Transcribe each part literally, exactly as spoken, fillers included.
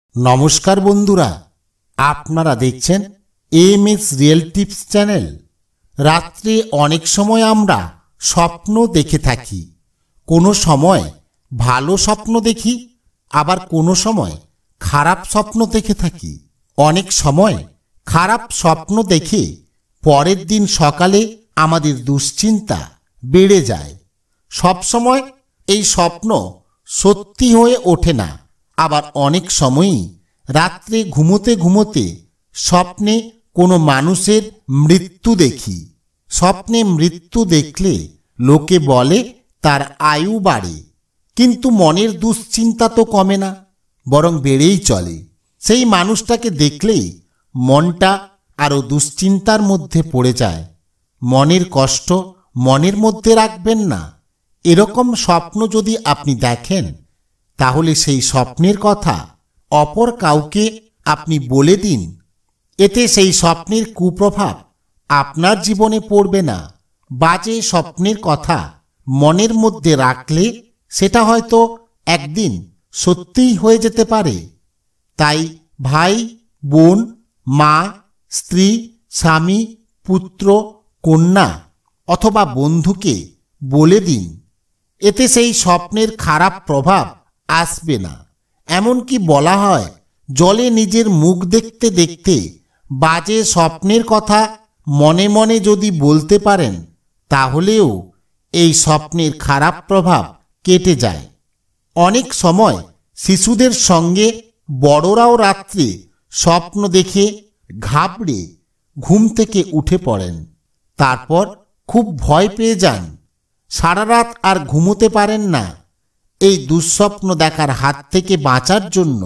नमस्कार बंधुरा आपनारा देखছেন M S real tips channel. रात्रे अनेक समय आमरा स्वप्न देखे थाकी, कोनो समय भालो स्वप्न देखी आबार कोनो समय खाराप स्वप्न देखे थाकी। अनेक समय खाराप स्वप्न देखे परेर दिन सकाले आमादेर दुश्चिंता बेड़े जाए। सब समय এই स्वप्न सत्यि হয়ে ওঠে না। আবার অনেক সময়ই রাত্রে ঘুমোতে ঘুমোতে স্বপ্নে কোনো মানুষের মৃত্যু দেখি। স্বপ্নে মৃত্যু দেখলে লোকে বলে তার আয়ু বাড়ে, কিন্তু মনের দুশ্চিন্তা তো কমে না, বরং বেড়েই চলে। সেই মানুষটাকে দেখলেই মনটা আরো দুশ্চিন্তার মধ্যে পড়ে যায়। মনের কষ্ট মনের মধ্যে রাখবেন না। এরকম স্বপ্ন যদি আপনি দেখেন তাহলে সেই স্বপ্নের কথা অপর কাউকে আপনি বলে দিন। এতে সেই স্বপ্নের কুপ্রভাব আপনার জীবনে পড়বে না। বাজে স্বপ্নের কথা মনের মধ্যে রাখলে সেটা হয়তো একদিন সত্যিই হয়ে যেতে পারে। তাই ভাই, বোন, মা, স্ত্রী, স্বামী, পুত্র, কন্যা অথবা বন্ধুকে বলে দিন। এতে সেই স্বপ্নের খারাপ প্রভাব আসবে না। এমনকি বলা হয় জলে নিজের মুখ দেখতে দেখতে বাজে স্বপ্নের কথা মনে মনে যদি বলতে পারেন তাহলেও এই স্বপ্নের খারাপ প্রভাব কেটে যায়। অনেক সময় শিশুদের সঙ্গে বড়রাও রাত্রে স্বপ্ন দেখে ঘাবড়ে ঘুম থেকে উঠে পড়েন, তারপর খুব ভয় পেয়ে যান, সারা রাত আর ঘুমোতে পারেন না। এই দুঃস্বপ্ন দেখার হাত থেকে বাঁচার জন্য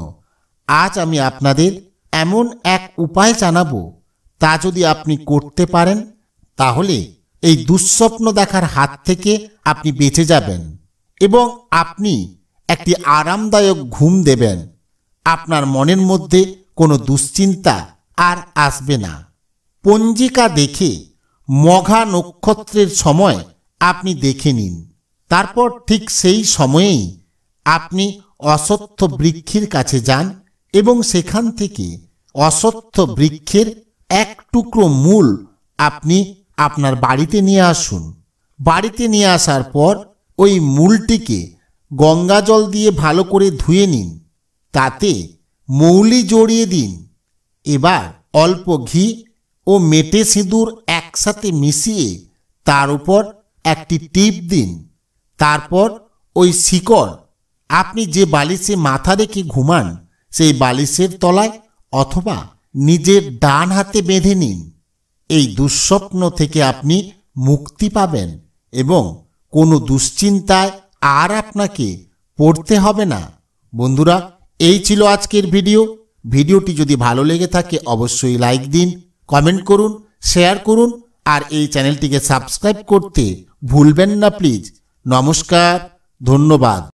আজ আমি আপনাদের এমন এক উপায় জানাবো, তা যদি আপনি করতে পারেন তাহলে এই দুঃস্বপ্ন দেখার হাত থেকে আপনি বেঁচে যাবেন এবং আপনি একটি আরামদায়ক ঘুম দেবেন। আপনার মনের মধ্যে কোনো দুশ্চিন্তা আর আসবে না। পঞ্জিকা দেখে মঘা নক্ষত্রের সময় আপনি দেখে নিন, তারপর ঠিক সেই সময়েই আপনি অশ্বত্থ বৃক্ষের কাছে যান এবং সেখান থেকে অশ্বত্থ বৃক্ষের এক টুকরো মূল আপনি আপনার বাড়িতে নিয়ে আসুন। বাড়িতে নিয়ে আসার পর ওই মূলটিকে গঙ্গা জল দিয়ে ভালো করে ধুয়ে নিন, তাতে মৌলি জড়িয়ে দিন। এবার অল্প ঘি ও মেটে সিঁদুর একসাথে মিশিয়ে তার উপর একটি টিপ দিন। তারপর ওই শিকড় আপনি যে বালিশে মাথা রেখে ঘুমান সেই বালিশের তলায় অথবা নিজের ডান হাতে বেঁধে নিন। এই দুঃস্বপ্ন থেকে আপনি মুক্তি পাবেন এবং কোনো দুশ্চিন্তায় আর আপনাকে পড়তে হবে না। বন্ধুরা, এই ছিল আজকের ভিডিও। ভিডিওটি যদি ভালো লেগে থাকে অবশ্যই লাইক দিন, কমেন্ট করুন, শেয়ার করুন আর এই চ্যানেলটিকে সাবস্ক্রাইব করতে ভুলবেন না প্লিজ। নমস্কার, ধন্যবাদ।